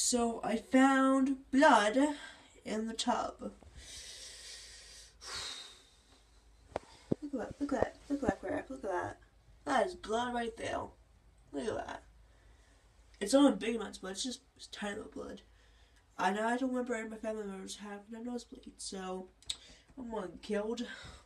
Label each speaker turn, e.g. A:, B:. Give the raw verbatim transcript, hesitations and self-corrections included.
A: So I found blood in the tub. Look at that, look at that, look at that crap, look at that. That is blood right there. Look at that. It's not big amounts, but it's just it's tiny little blood. I know I don't remember any of my family members having a nosebleed, so I'm one killed.